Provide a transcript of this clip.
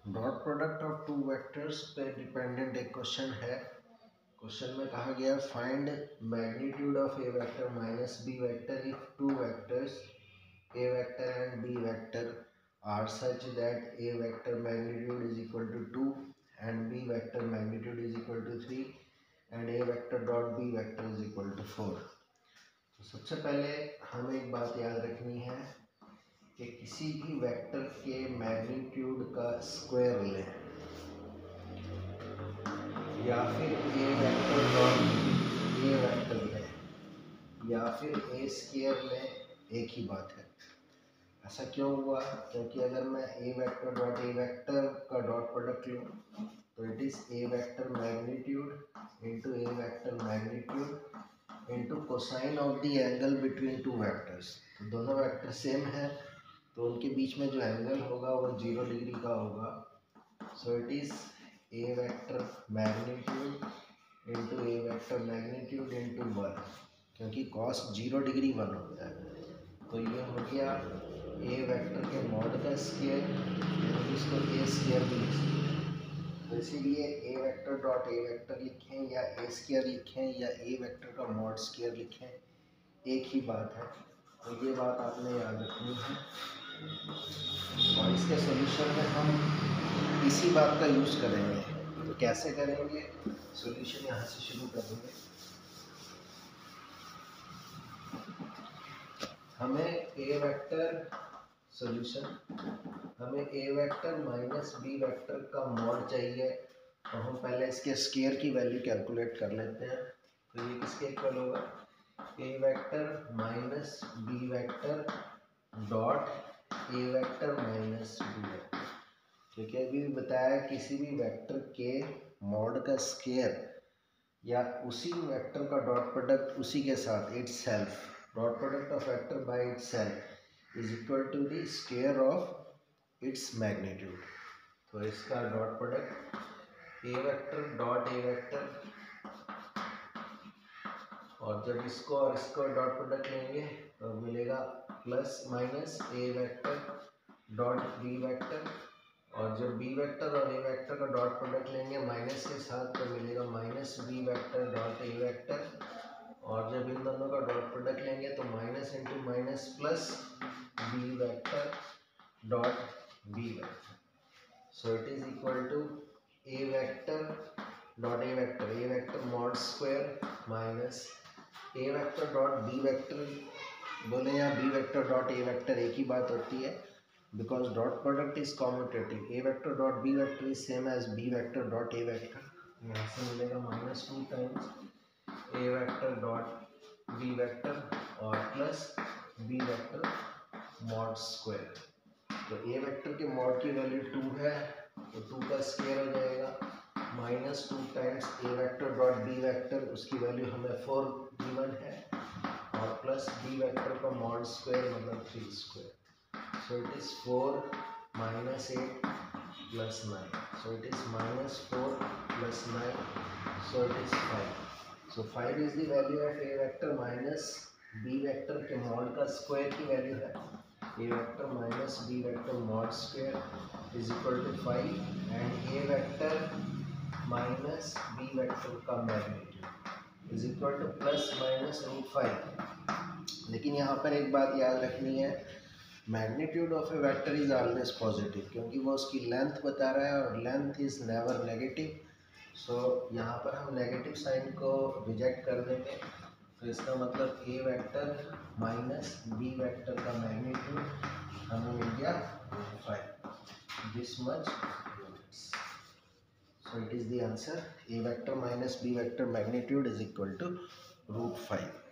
Dot product of two vectors पे dependent एक question है। क्वेश्चन में कहा गया find magnitude of A vector minus B vector if two vectors A vector and B vector are such that A vector magnitude is equal to 2 and B vector magnitude is equal to 3 and A vector dot B vector is equal to 4। तो सबसे पहले हमें एक बात याद रखनी है कि किसी भी वेक्टर के मैग्नीट्यूड का स्क्वायर लें या फिर A vector dot A vector लें या फिर ए स्क्वायर लें, एक ही बात है। ऐसा क्यों हुआ? क्योंकि अगर मैं A vector dot A vector का डॉट प्रोडक्ट लूँ तो it is A vector magnitude into A vector magnitude into cosine of the angle between two vectors. तो दोनों वेक्टर सेम है तो उनके बीच में जो एंगल होगा वो 0 डिग्री का होगा। So it is A vector magnitude into A vector magnitude into 1, क्योंकि कॉस 0 डिग्री 1 होता है। तो ये हो गया ए वेक्टर के मॉड का स्क्वायर, जिसको ए स्क्वायर भी लिख सकते हैं। तो इसीलिए A vector dot A vector लिखें या ए स्क्वायर लिखें या ए वेक्टर का मॉड स्क्वायर लिखें, एक ही बात है। तो ये बात आपने याद रखनी है और इसके सॉल्यूशन में हम इसी बात का यूज़ करेंगे। तो कैसे करेंगे? सॉल्यूशन यहाँ से शुरू करेंगे। हमें ए वेक्टर सॉल्यूशन हमें A vector minus B vector का मॉड चाहिए। तो हम पहले इसके स्क्वायर की वैल्यू कैलकुलेट कर लेते हैं। तो ये किसके इक्वल होगा? A vector minus B vector dot A vector minus B vector. क्योंकि अभी भी बताया किसी भी वेक्टर के मॉड का स्क्वायर या उसी वेक्टर का डॉट प्रोडक्ट उसी के साथ itself, dot product of vector by itself is equal to the square of its magnitude. तो इसका dot product A vector dot A vector, और जब इसको और इसको डॉट प्रोडक्ट लेंगे तो मिलेगा plus minus A vector dot B vector, और जब बी वेक्टर और ए वेक्टर का डॉट प्रोडक्ट लेंगे माइनस के साथ तो मिलेगा minus B vector dot A vector, और जब इन दोनों का डॉट प्रोडक्ट लेंगे तो minus into minus plus B vector dot B vector. So it is equal to A vector dot A vector mod square minus A vector dot B vector बोले या B vector dot A vector, एक ही बात होती है because dot product is commutative. A vector dot B vector is same as B vector dot A vector. यहाँ से मिलेगा minus 2 times A vector dot B vector और plus B vector mod square. तो ए वेक्टर के mod की value 2 है तो 2 का स्क्वायर हो जाएगा minus 2 times A vector dot B vector, उसकी वैल्यू हमें 4 गिवन है, और प्लस बी वेक्टर का मॉड स्क्वायर मतलब 3 square. So it is 4 minus 8 plus 9. So it is minus 4 plus 9. So it is 5. So 5 is the value of a vector minus b vector के mod का square की value है। a vector minus b vector mod square is equal to 5 and a vector minus b vector का magnitude is equal to plus minus root 5। लेकिन यहाँ पर एक बात याद रखनी है, magnitude of A vector is always positive, क्योंकि वो उसकी लेंथ बता रहा है और length is never negative. So यहाँ पर हम नेगेटिव साइन को रिजेक्ट कर देंगे। तो इसका मतलब A vector minus B vector का मैग्नीट्यूड हमें मिल गया 5 this much units. So it is the answer, A vector minus B vector magnitude is equal to √5।